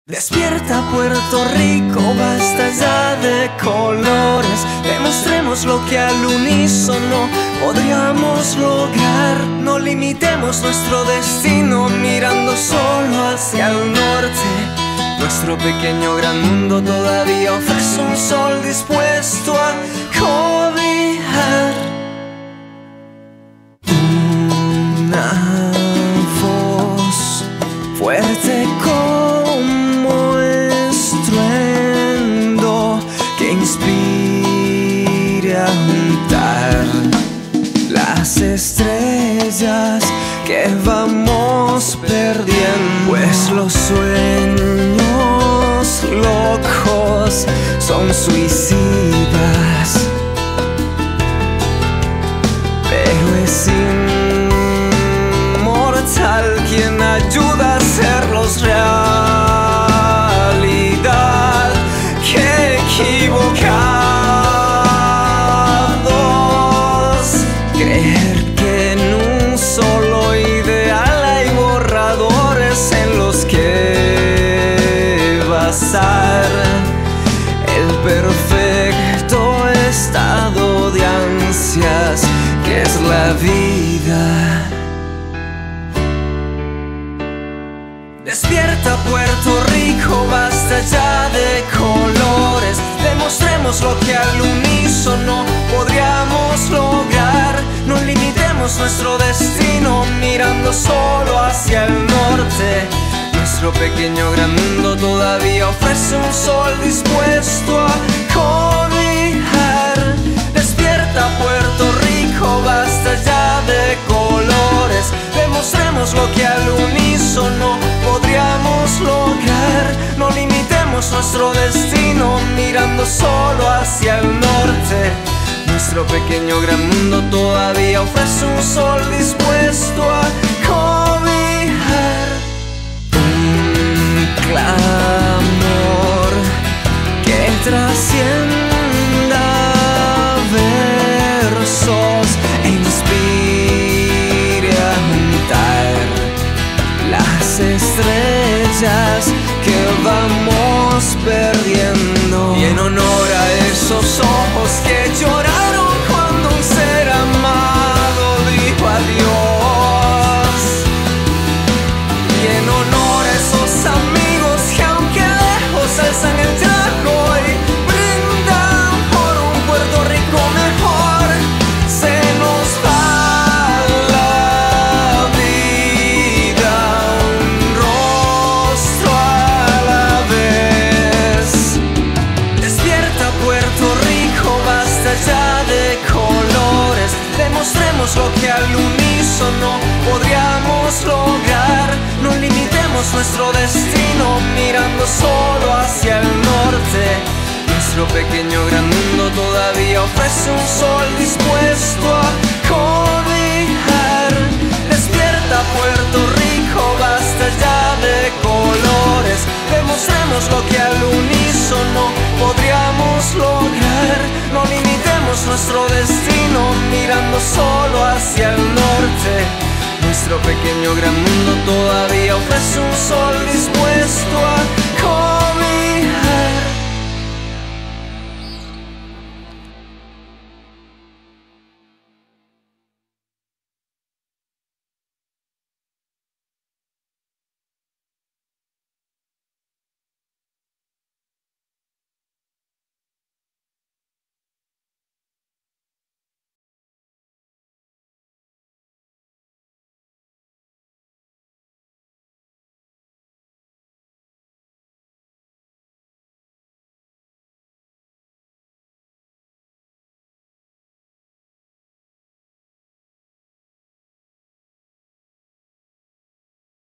Despierta Puerto Rico, basta ya de colores. Demostremos lo que al unísono podríamos lograr. No limitemos nuestro destino mirando solo hacia el norte. Nuestro pequeño gran mundo todavía ofrece un sol dispuesto a cobijar. Una voz fuerte como estruendo que inspire a juntar las estrellas que vamos perdiendo, pues los sueños locos son suicidas, pero es inmortal quien ayuda a hacerlos realidad. ¡Qué equivocados! Creer que en un solo ideal hay borradores en los que basar el perfecto estado de ansias que es la vida. Despierta Puerto Rico, basta ya de colores. Demostremos lo que al unísono podríamos lograr. No limitemos nuestro destino mirando solo hacia el norte. Nuestro pequeño gran mundo todavía ofrece un sol dispuesto a cobijar. Despierta Puerto Rico, basta ya de colores. Demostremos lo que al unísono podríamos lograr. No limitemos nuestro destino mirando solo hacia el norte. Nuestro pequeño gran mundo todavía ofrece un sol dispuesto a cobijar. Un clamor que trascienda versos e inspire a juntar las estrellas que vamos perdiendo. Y en honor a esos ojos que lloraron cuando un ser amado dijo adiós. Y en honor a esos amigos que aunque lejos alzan el trago y brindan por un Puerto Rico mejor. Se nos va la vida, un rostro a la vez. Despierta Puerto Rico, basta ya de colores. Demostremos lo que al unísono podríamos lograr. No limitemos nuestro destino mirando solo hacia el norte. Nuestro pequeño gran mundo todavía ofrece un sol dispuesto a cobijar. Despierta Puerto Rico, basta ya de colores. Demostremos lo que al unísono podríamos lograr. No limitemos nuestro destino mirando solo hacia el norte. Nuestro pequeño gran mundo todavía ofrece un sol dispuesto